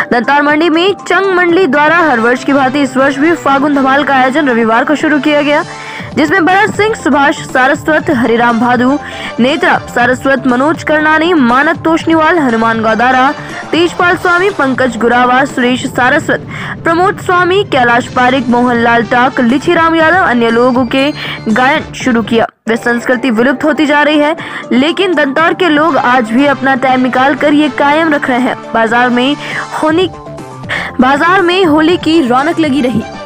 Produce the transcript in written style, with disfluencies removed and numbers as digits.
दंतार मंडी में चंग मंडली द्वारा हर वर्ष की भांति इस वर्ष भी फागुन धमाल का आयोजन रविवार को शुरू किया गया, जिसमें भरत सिंह, सुभाष सारस्वत, हरिराम भादु, नेत्रा सारस्वत, मनोज करनानी, मानक तोशनीवाल, हनुमान गौदारा, तेजपाल स्वामी, पंकज गुरावा, सुरेश सारस्वत, प्रमोद स्वामी, कैलाश पारिक, मोहनलाल टाक, लिचीराम यादव अन्य लोगों के गायन शुरू किया। वे संस्कृति विलुप्त होती जा रही है, लेकिन दंतौर के लोग आज भी अपना टाइम निकाल कर ये कायम रख रहे हैं। बाजार में होली की रौनक लगी रही।